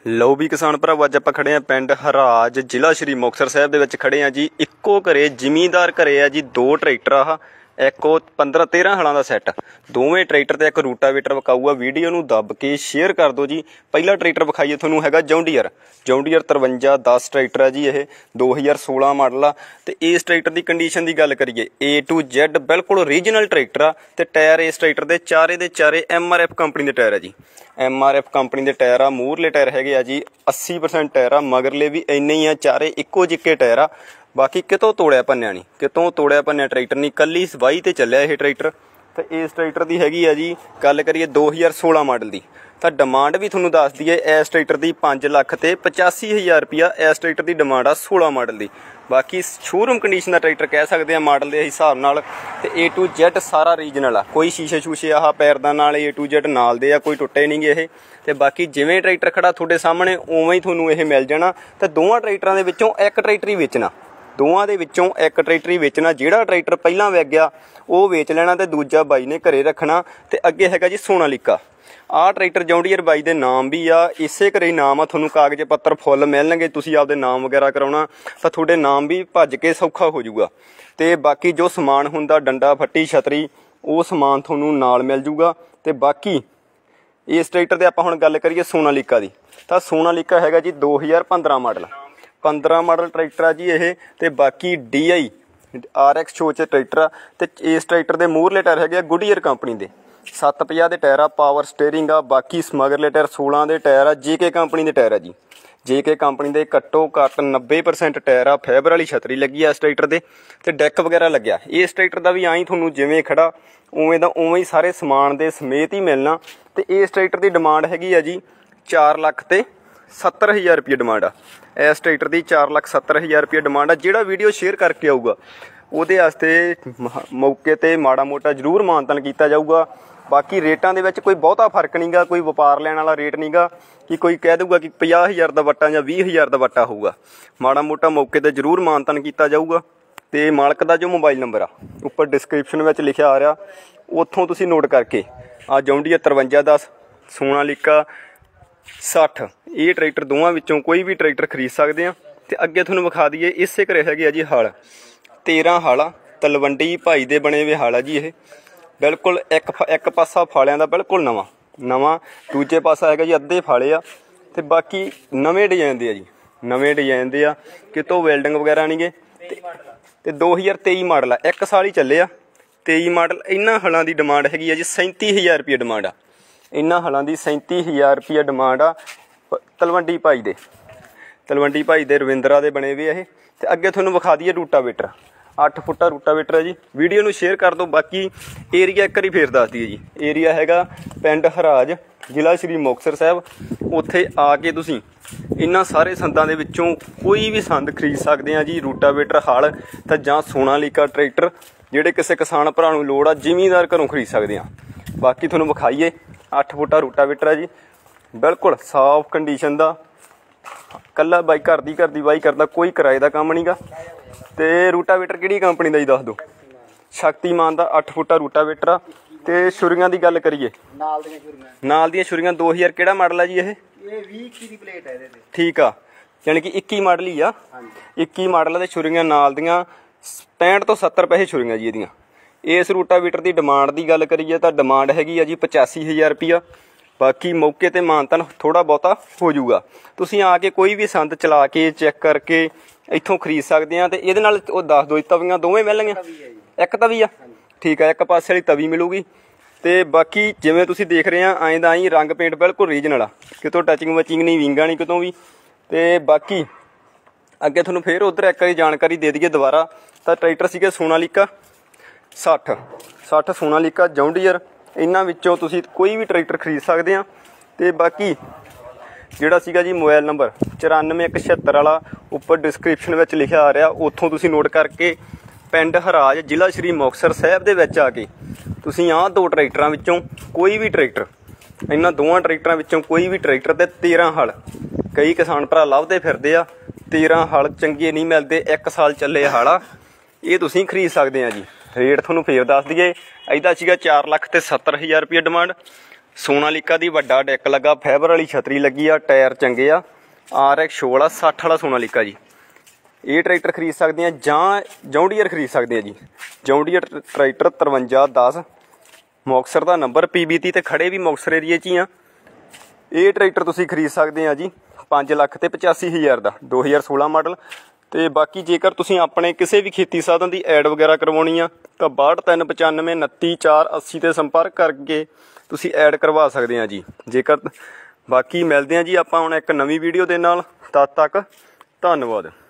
ਲਓ ਵੀ ਕਿਸਾਨ ਭਰਾਵੋ, ਅੱਜ ਆਪਾਂ ਖੜੇ ਆ ਪਿੰਡ ਹਰਾਜ, ਜ਼ਿਲ੍ਹਾ ਸ਼੍ਰੀ ਮੁਕਤਸਰ ਸਾਹਿਬ ਦੇ ਵਿੱਚ ਖੜੇ ਆ ਜੀ। ਇੱਕੋ ਘਰੇ ਜ਼ਿਮੀਂਦਾਰ ਘਰੇ ਆ ਜੀ, ਦੋ ਟਰੈਕਟਰ ਆ, ਇੱਕ ਉਹ 15-13 ਹਲਾਂ ਦਾ ਸੈੱਟ, ਦੋਵੇਂ ਟਰੈਕਟਰ ਤੇ ਇੱਕ ਰੂਟਾਵੇਟਰ ਵਿਕਾਊ ਆ। ਵੀਡੀਓ ਨੂੰ ਦੱਬ ਕੇ ਸ਼ੇਅਰ ਕਰ ਦਿਓ ਜੀ। ਪਹਿਲਾ ਟਰੈਕਟਰ ਵਿਖਾਈਏ ਤੁਹਾਨੂੰ, ਹੈਗਾ ਜੌਂਡੀਅਰ 5310 ਟਰੈਕਟਰ ਆ ਜੀ। ਇਹ 2016 ਮਾਡਲ ਆ ਤੇ ਇਸ ਟਰੈਕਟਰ ਦੀ ਕੰਡੀਸ਼ਨ ਦੀ ਗੱਲ ਕਰੀਏ A to Z ਬਿਲਕੁਲ ਓਰੀਜਨਲ ਟਰੈਕਟਰ ਆ। ਤੇ ਟਾਇਰ ਇਸ ਟਰੈਕਟਰ ਦੇ ਚਾਰੇ MRF ਕੰਪਨੀ ਦੇ ਟਾਇਰ ਆ ਜੀ। MRF ਕੰਪਨੀ ਦੇ ਟਾਇਰ ਆ। ਮੂਹਰਲੇ ਟਾਇਰ ਹੈਗੇ ਆ ਜੀ 80% ਟਾਇਰ ਆ, ਮਗਰਲੇ ਵੀ ਇੰਨੇ ਹੀ ਆ, ਚਾਰੇ ਇੱਕੋ ਜਿੱਕੇ ਟਾਇਰ ਆ। ਬਾਕੀ ਕਿਤੋਂ ਤੋੜਿਆ ਭੰਨਿਆ ਨਹੀਂ, ਕਿਤੋਂ ਤੋੜਿਆ ਭੰਨਿਆ ਟਰੈਕਟਰ ਨਹੀਂ, ਕੱਲੀ ਸਵਾਈ ਤੇ ਚੱਲਿਆ ਇਹ ਟਰੈਕਟਰ। ਤੇ ਇਸ ਟਰੈਕਟਰ ਦੀ ਹੈਗੀ ਆ ਜੀ, ਗੱਲ ਕਰੀਏ 2016 ਮਾਡਲ ਦੀ, ਤਾਂ ਡਿਮਾਂਡ ਵੀ ਤੁਹਾਨੂੰ ਦੱਸ ਦਈਏ ਇਸ ਟਰੈਕਟਰ ਦੀ 5,85,000 ਰੁਪਇਆ ਇਸ ਟਰੈਕਟਰ ਦੀ ਡਿਮਾਂਡ ਆ 16 ਮਾਡਲ ਦੀ। ਬਾਕੀ ਸ਼ੋਰੂਮ ਕੰਡੀਸ਼ਨ ਦਾ ਟਰੈਕਟਰ ਕਹਿ ਸਕਦੇ ਆ ਮਾਡਲ ਦੇ ਹਿਸਾਬ ਨਾਲ। ਤੇ A to Z ਸਾਰਾ ਰੀਜਨਲ ਆ, ਕੋਈ ਸ਼ੀਸ਼ੇ ਸ਼ੂਸ਼ੇ ਆਹ ਪੈਰਦਾਨ ਨਾਲ A to Z ਨਾਲ ਦੇ ਆ, ਕੋਈ ਟੁੱਟੇ ਨਹੀਂ ਗੇ ਇਹ। ਤੇ ਬਾਕੀ ਜਿਵੇਂ ਟਰੈਕਟਰ ਖੜਾ ਤੁਹਾਡੇ ਸਾਹਮਣੇ ਉਵੇਂ ਹੀ ਤੁਹਾਨੂੰ ਇਹ ਮਿਲ ਜਾਣਾ। ਤੇ ਦੋਵਾਂ ਟਰੈਕਟਰਾਂ ਦੇ ਵਿੱਚੋਂ ਇੱਕ ਟਰੈਕਟਰ ਹੀ ਵੇਚਣਾ, ਦੋਵਾਂ ਦੇ ਵਿੱਚੋਂ ਇੱਕ ਟਰੈਕਟਰ ਹੀ ਵੇਚਣਾ। ਜਿਹੜਾ ਟਰੈਕਟਰ ਪਹਿਲਾਂ ਵਿਕ ਗਿਆ ਉਹ ਵੇਚ ਲੈਣਾ ਤੇ ਦੂਜਾ ਬਾਈ ਨੇ ਘਰੇ ਰੱਖਣਾ। ਤੇ ਅੱਗੇ ਹੈਗਾ ਜੀ ਸੋਨਾਲੀਕਾ। ਆਹ ਟਰੈਕਟਰ ਜੌਂਡੀਅਰ ਬਾਈ ਦੇ ਨਾਮ ਵੀ ਆ, ਇਸੇ ਘਰੇ ਨਾਮ ਆ। ਤੁਹਾਨੂੰ ਕਾਗਜ਼ ਪੱਤਰ ਫੁੱਲ ਮਿਲਣਗੇ, ਤੁਸੀਂ ਆਪਦੇ ਨਾਮ ਵਗੈਰਾ ਕਰਾਉਣਾ ਤਾਂ ਤੁਹਾਡੇ ਨਾਮ ਵੀ ਭੱਜ ਕੇ ਸੌਖਾ ਹੋ ਜਾਊਗਾ। ਤੇ ਬਾਕੀ ਜੋ ਸਮਾਨ ਹੁੰਦਾ, ਡੰਡਾ ਫੱਟੀ ਛਤਰੀ, ਉਹ ਸਮਾਨ ਤੁਹਾਨੂੰ ਨਾਲ ਮਿਲ ਜੂਗਾ। ਤੇ ਬਾਕੀ ਇਸ ਟਰੈਕਟਰ ਦੇ ਆਪਾਂ ਹੁਣ ਗੱਲ ਕਰੀਏ ਸੋਨਾਲੀਕਾ ਦੀ, ਤਾਂ ਸੋਨਾਲੀਕਾ ਹੈਗਾ ਜੀ 2015 ਮਾਡਲ, 15 ਮਾਡਲ ਟਰੈਕਟਰ ਆ ਜੀ ਇਹ। ਤੇ ਬਾਕੀ DI RX ਛੋਚ ਟਰੈਕਟਰ ਆ। ਤੇ ਇਸ ਟਰੈਕਟਰ ਦੇ ਮੂਹਰਲੇ ਟਾਇਰ ਹੈਗੇ ਆ ਗੁੱਡੀਅਰ ਕੰਪਨੀ ਦੇ 750 ਦੇ ਟਾਇਰ ਆ, ਪਾਵਰ ਸਟੀਅਰਿੰਗ ਆ। ਬਾਕੀ ਸਮਗਰਲੇ ਟਾਇਰ 16 ਦੇ ਟਾਇਰ ਆ, JK ਕੰਪਨੀ ਦੇ ਟਾਇਰ ਆ ਜੀ। JK ਕੰਪਨੀ ਦੇ ਘੱਟੋ ਘੱਟ 90% ਟਾਇਰ ਆ। ਫਾਈਬਰ ਵਾਲੀ ਛਤਰੀ ਲੱਗੀ ਆ ਇਸ ਟਰੈਕਟਰ ਦੇ, ਤੇ ਡੈਕ ਵਗੈਰਾ ਲੱਗਿਆ। ਇਸ ਟਰੈਕਟਰ ਦਾ ਵੀ ਆਈ ਤੁਹਾਨੂੰ ਜਿਵੇਂ ਖੜਾ ਉਵੇਂ ਦਾ ਉਵੇਂ ਹੀ ਸਾਰੇ ਸਮਾਨ ਦੇ ਸਮੇਤ ਹੀ ਮਿਲਣਾ। ਤੇ ਇਸ ਟਰੈਕਟਰ ਦੀ ਡਿਮਾਂਡ ਹੈਗੀ ਆ ਜੀ 4,70,000 ਰੁਪਏ ਡਿਮਾਂਡ ਆ ਇਸ ਟਰੈਕਟਰ ਦੀ। 4,70,000 ਰੁਪਏ ਡਿਮਾਂਡ ਆ। ਜਿਹੜਾ ਵੀਡੀਓ ਸ਼ੇਅਰ ਕਰਕੇ ਆਊਗਾ ਉਹਦੇ ਵਾਸਤੇ ਮੌਕੇ ਤੇ ਮਾੜਾ ਮੋਟਾ ਜ਼ਰੂਰ ਮਾਨਤਾਨ ਕੀਤਾ ਜਾਊਗਾ। ਬਾਕੀ ਰੇਟਾਂ ਦੇ ਵਿੱਚ ਕੋਈ ਬਹੁਤਾ ਫਰਕ ਨਹੀਂ ਗਾ, ਕੋਈ ਵਪਾਰ ਲੈਣ ਵਾਲਾ ਰੇਟ ਨਹੀਂ ਗਾ ਕਿ ਕੋਈ ਕਹਿ ਦਊਗਾ ਕਿ 50,000 ਦਾ ਵੱਟਾ ਜਾਂ 20,000 ਦਾ ਵੱਟਾ ਹੋਊਗਾ। ਮਾੜਾ ਮੋਟਾ ਮੌਕੇ ਤੇ ਜ਼ਰੂਰ ਮਾਨਤਾਨ ਕੀਤਾ ਜਾਊਗਾ। ਤੇ ਮਾਲਕ ਦਾ ਜੋ ਮੋਬਾਈਲ ਨੰਬਰ ਆ ਉੱਪਰ ਡਿਸਕ੍ਰਿਪਸ਼ਨ ਵਿੱਚ ਲਿਖਿਆ ਆ ਰਿਹਾ, ਉੱਥੋਂ ਤੁਸੀਂ ਨੋਟ ਕਰਕੇ ਆ ਜੌਂਡੀਅਰ 5310 ਸੋਨਾਲੀਕਾ 60 ਇਹ ਟਰੈਕਟਰ ਦੋਵਾਂ ਵਿੱਚੋਂ ਕੋਈ ਵੀ ਟਰੈਕਟਰ ਖਰੀਦ ਸਕਦੇ ਆ। ਤੇ ਅੱਗੇ ਤੁਹਾਨੂੰ ਵਿਖਾ ਦਈਏ ਇਸੇ ਘਰੇ ਹੈਗੇ ਆ ਜੀ ਹਲ, 13 ਹਲ ਆ, ਤਲਵੰਡੀ ਭਾਈ ਦੇ ਬਣੇ ਹੋਏ ਹਲ ਆ ਜੀ। ਇਹ ਬਿਲਕੁਲ ਇੱਕ ਪਾਸਾ ਫਾਲਿਆਂ ਦਾ ਬਿਲਕੁਲ ਨਵਾਂ, ਦੂਜੇ ਪਾਸਾ ਹੈਗਾ ਜੀ ਅੱਧੇ ਫਾਲੇ ਆ। ਤੇ ਬਾਕੀ ਨਵੇਂ ਡਿਜ਼ਾਈਨ ਦੇ ਆ ਜੀ, ਨਵੇਂ ਡਿਜ਼ਾਈਨ ਦੇ ਆ, ਕਿਤੋਂ ਵੈਲਡਿੰਗ ਵਗੈਰਾ ਨਹੀਂ ਗੇ। ਤੇ 2023 ਮਾਡਲ ਆ, 1 ਸਾਲ ਹੀ ਚੱਲੇ ਆ 23 ਮਾਡਲ। ਇਹਨਾਂ ਹਲਾਂ ਦੀ ਡਿਮਾਂਡ ਹੈਗੀ ਆ ਜੀ 37,000 ਰੁਪਏ ਡਿਮਾਂਡ ਆ। ਇਹਨਾਂ ਹਲਾਂ ਦੀ 37,000 ਰੁਪਏ ਡਿਮਾਂਡ ਆ। ਤਲਵੰਡੀ ਭਾਈ ਦੇ ਰਵਿੰਦਰਾ ਦੇ ਬਣੇ ਹੋਏ ਇਹ। ਤੇ ਅੱਗੇ ਤੁਹਾਨੂੰ ਵਿਖਾ ਦਈਏ ਰੂਟਾਵੇਟਰ, 8 ਫੁੱਟਾ ਰੂਟਾਵੇਟਰ ਹੈ ਜੀ। ਵੀਡੀਓ ਨੂੰ ਸ਼ੇਅਰ ਕਰ ਦਿਓ। ਬਾਕੀ ਏਰੀਆ ਇੱਕ ਵਾਰੀ ਫੇਰ ਦੱਸ ਦਈਏ ਜੀ, ਏਰੀਆ ਹੈਗਾ ਪਿੰਡ ਹਰਾਜ, ਜ਼ਿਲ੍ਹਾ ਸ਼੍ਰੀ ਮੁਕਤਸਰ ਸਾਹਿਬ। ਉੱਥੇ ਆ ਕੇ ਤੁਸੀਂ ਇਹਨਾਂ ਸਾਰੇ ਸੰਦਾਂ ਦੇ ਵਿੱਚੋਂ ਕੋਈ ਵੀ ਸੰਦ ਖਰੀਦ ਸਕਦੇ ਆ ਜੀ। ਰੂਟਾਵੇਟਰ, ਹਲ ਤਾਂ ਜਾਂ ਸੋਨਾਲੀਕਾ ਟਰੈਕਟਰ, ਜਿਹੜੇ ਕਿਸੇ ਕਿਸਾਨ ਭਰਾ ਨੂੰ ਲੋੜ ਆ ਜ਼ਿਮੀਂਦਾਰ ਘਰੋਂ ਖਰੀਦ ਸਕਦੇ ਆ। ਬਾਕੀ ਤੁਹਾਨੂੰ ਵਿਖਾਈਏ 8 ਫੁੱਟਾ ਰੂਟਾਵੇਟਰ ਹੈ ਜੀ, ਬਿਲਕੁਲ ਸਾਫ਼ ਕੰਡੀਸ਼ਨ ਦਾ। ਕੱਲਾ ਬਾਈ ਘਰ ਦੀ ਬਾਈ ਕਰਦਾ, ਕੋਈ ਕਿਰਾਏ ਦਾ ਕੰਮ ਨਹੀਂ ਗਾ। ਤੇ ਰੂਟਾਵੇਟਰ ਕਿਹੜੀ ਕੰਪਨੀ ਦਾ ਜੀ ਦੱਸ ਦਿਓ? ਸ਼ਕਤੀਮਾਨ ਦਾ 8 ਫੁੱਟਾ ਰੂਟਾਵੇਟਰ ਆ। ਤੇ ਛੁਰੀਆਂ ਦੀ ਗੱਲ ਕਰੀਏ, ਨਾਲ ਦੀਆਂ ਛੁਰੀਆਂ 2000 ਕਿਹੜਾ ਮਾਡਲ ਆ ਜੀ? ਇਹ 20 ਦੀ ਪਲੇਟ ਹੈ ਇਹਦੇ ਤੇ। ਠੀਕ ਆ, ਯਾਨੀ ਕਿ 21 ਮਾਡਲ ਹੀ ਆ। 21 ਮਾਡਲ ਦੇ ਛੁਰੀਆਂ ਨਾਲ ਦੀਆਂ 65 ਤੋਂ 70 ਪੈਸੇ ਛੁਰੀਆਂ ਜੀ ਇਹਦੀਆਂ। ਇਸ ਰੂਟਾਵੇਟਰ ਦੀ ਡਿਮਾਂਡ ਦੀ ਗੱਲ ਕਰੀਏ ਤਾਂ ਡਿਮਾਂਡ ਹੈਗੀ ਆ ਜੀ 85,000 ਰੁਪਇਆ। ਬਾਕੀ ਮੌਕੇ ਤੇ ਮਾਨਤਾਨ ਥੋੜਾ ਬਹੁਤਾ ਹੋ ਜਾਊਗਾ। ਤੁਸੀਂ ਆ ਕੇ ਕੋਈ ਵੀ ਸੰਦ ਚਲਾ ਕੇ ਚੈੱਕ ਕਰਕੇ ਇੱਥੋਂ ਖਰੀਦ ਸਕਦੇ ਆ। ਤੇ ਇਹਦੇ ਨਾਲ ਉਹ ਦੱਸ ਦਿਓ ਤਵੀਆਂ ਦੋਵੇਂ ਮਿਲਣਗੀਆਂ? ਇੱਕ ਤਵੀ ਆ, ਠੀਕ ਆ, ਇੱਕ ਪਾਸੇ ਵਾਲੀ ਤਵੀ ਮਿਲੂਗੀ। ਤੇ ਬਾਕੀ ਜਿਵੇਂ ਤੁਸੀਂ ਦੇਖ ਰਹੇ ਆ ਐਂ ਦਾ ਐਂ ਰੰਗ ਪੇਂਟ ਬਿਲਕੁਲ ਰੀਜਨਲ ਆ, ਕਿਤੋਂ ਟੱਚਿੰਗ ਵਚਿੰਗ ਨਹੀਂ, ਵਿੰਗਾ ਨਹੀਂ ਕਿਤੋਂ ਵੀ। ਤੇ ਬਾਕੀ ਅੱਗੇ ਤੁਹਾਨੂੰ ਫੇਰ ਉੱਧਰ ਇੱਕ ਵਾਰੀ ਜਾਣਕਾਰੀ ਦੇ ਦਈਏ ਦੁਬਾਰਾ, ਤਾਂ ਟਰੈਕਟਰ ਸੀਗੇ ਸੋਨਾਲੀਕਾ 60 ਸੋਨਾਲੀਕਾ ਜੌਂਡੀਅਰ। ਇਹਨਾਂ ਵਿੱਚੋਂ ਤੁਸੀਂ ਕੋਈ ਵੀ ਟਰੈਕਟਰ ਖਰੀਦ ਸਕਦੇ ਆ। ਤੇ ਬਾਕੀ ਜਿਹੜਾ ਸੀਗਾ ਜੀ ਮੋਬਾਈਲ ਨੰਬਰ 94,176 ਵਾਲਾ ਉੱਪਰ ਡਿਸਕ੍ਰਿਪਸ਼ਨ ਵਿੱਚ ਲਿਖਿਆ ਆ ਰਿਹਾ, ਉੱਥੋਂ ਤੁਸੀਂ ਨੋਟ ਕਰਕੇ ਪਿੰਡ ਹਰਾਜ, ਜ਼ਿਲ੍ਹਾ ਸ਼੍ਰੀ ਮੁਕਤਸਰ ਸਾਹਿਬ ਦੇ ਵਿੱਚ ਆ ਕੇ ਤੁਸੀਂ ਆਹ ਦੋ ਟਰੈਕਟਰਾਂ ਵਿੱਚੋਂ ਕੋਈ ਵੀ ਟਰੈਕਟਰ, ਇਹਨਾਂ ਦੋਵਾਂ ਟਰੈਕਟਰਾਂ ਵਿੱਚੋਂ ਕੋਈ ਵੀ ਟਰੈਕਟਰ ਤੇ 13 ਹਲ, ਕਈ ਕਿਸਾਨ ਭਰਾ ਲੱਭਦੇ ਫਿਰਦੇ ਆ 13 ਹਲ ਚੰਗੇ ਨਹੀਂ ਮਿਲਦੇ, 1 ਸਾਲ ਚੱਲੇ ਹਲ ਆ, ਇਹ ਤੁਸੀਂ ਖਰੀਦ ਸਕਦੇ ਆ ਜੀ। ਰੇਟ ਤੁਹਾਨੂੰ ਫੇਰ ਦੱਸ ਦਈਏ, ਇਹਦਾ ਸੀਗਾ 4,70,000 ਰੁਪਏ ਡਿਮਾਂਡ। ਸੋਨਾਲੀਕਾ ਦੀ ਵੱਡਾ ਡੈਕ ਲੱਗਾ, ਫਾਈਬਰ ਵਾਲੀ ਛਤਰੀ ਲੱਗੀ ਆ, ਟਾਇਰ ਚੰਗੇ ਆ, RX 16 60 ਵਾਲਾ ਸੋਨਾਲੀਕਾ ਜੀ। ਇਹ ਟਰੈਕਟਰ ਖਰੀਦ ਸਕਦੇ ਆ ਜਾਂ ਜੌਂਡੀਅਰ ਖਰੀਦ ਸਕਦੇ ਆ ਜੀ। ਜੌਂਡੀਅਰ ਟਰੈਕਟਰ 5310 ਮੁਕਤਸਰ ਦਾ ਨੰਬਰ, PBT ਤੇ ਖੜੇ ਵੀ ਮੁਕਤਸਰ ਏਰੀਏ 'ਚ ਹੀ ਆ। ਇਹ ਟਰੈਕਟਰ ਤੁਸੀਂ ਖਰੀਦ ਸਕਦੇ ਆ ਜੀ 5,85,000 ਦਾ 2016 ਮਾਡਲ। ਤੇ ਬਾਕੀ ਜੇਕਰ ਤੁਸੀਂ ਆਪਣੇ ਕਿਸੇ ਵੀ ਖੇਤੀ ਸਾਧਨ ਦੀ ਐਡ ਵਗੈਰਾ ਕਰਵਾਉਣੀ ਆ ਤਾਂ 6295 29480 ਤੇ ਸੰਪਰਕ ਕਰਕੇ ਤੁਸੀਂ ਐਡ ਕਰਵਾ ਸਕਦੇ ਆ ਜੀ। ਜੇਕਰ ਬਾਕੀ ਮਿਲਦੇ ਆ ਜੀ ਆਪਾਂ ਹੁਣ ਇੱਕ ਨਵੀਂ ਵੀਡੀਓ ਦੇ ਨਾਲ, ਤਦ ਤੱਕ ਧੰਨਵਾਦ।